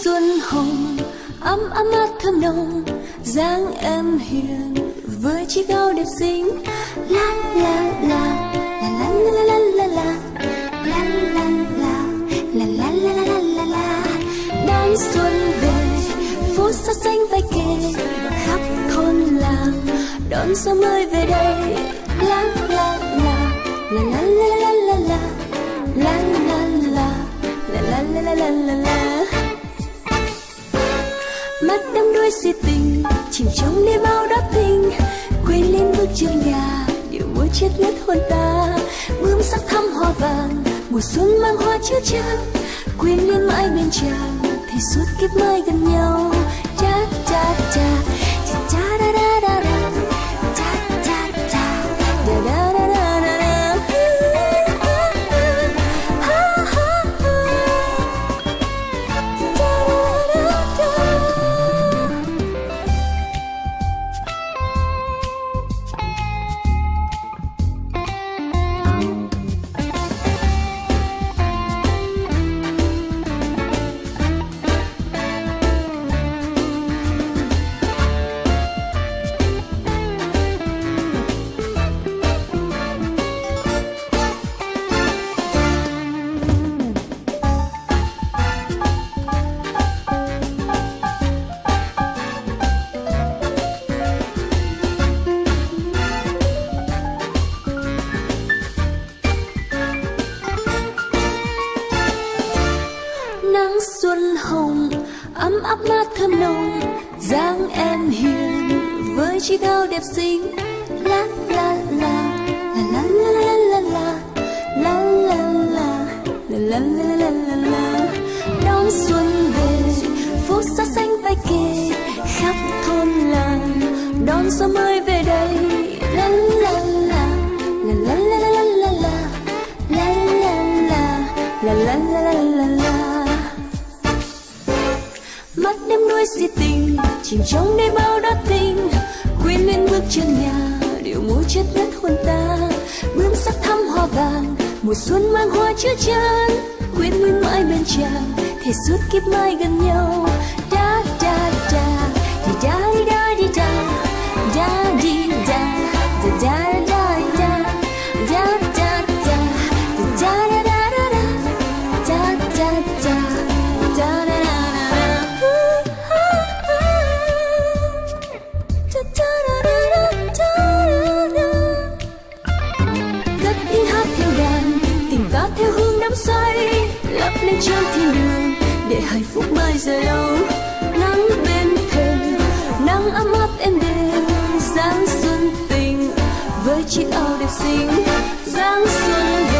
xuân hồng ấm ấm áp thơm nồng, dáng em hiền với chiếc áo đẹp xinh. La la la la la la la la la la la la la la la la la la. Đón xuân về phố xa xanh vai kề, khắp thôn làng đón gió mới về đây. La la la la la la la la la la la la la la la la la. Mắt đắm đuối si tình, chìm trong đêm bao đá tình, quên lên bước chân nhà điệu múa chết ngất hồn ta. Bướm sắc thắm hoa vàng, mùa xuân mang hoa chứa chan, quên lên mãi bên chàng thì suốt kiếp mai gần nhau. Cha cha cha cha cha da da da da, cha cha cha da da da da da da. Nắng xuân hồng ấm áp mát thơm nồng, dáng em hiền với chiếc áo đẹp xinh. La la la la la la la la la la la la la la la la. Đón xuân về phố xa xanh vai kề, khắp thôn làng đón gió mới về đây. La la la la la la la la la la la la la la la. Mắt đêm đuối si tình, chìm trong đêm bao đá tình, quên lên bước chân nhà điệu múa chết ngất hồn ta. Bướm sắc thắm hoa vàng, mùa xuân mang hoa chứa chan, quên nguyên mãi bên chàng thì suốt kiếp mai gần nhau. Da da da đi da đi da đi da da đi da da da da da da da da da da da da da da da da da. Theo hương đắm say lấp lên trong thiên đường để hạnh phúc mai dài lâu. Nắng bên thềm nắng ấm áp êm đềm, dáng xuân tình với chiếc áo đẹp xinh. Dáng xuân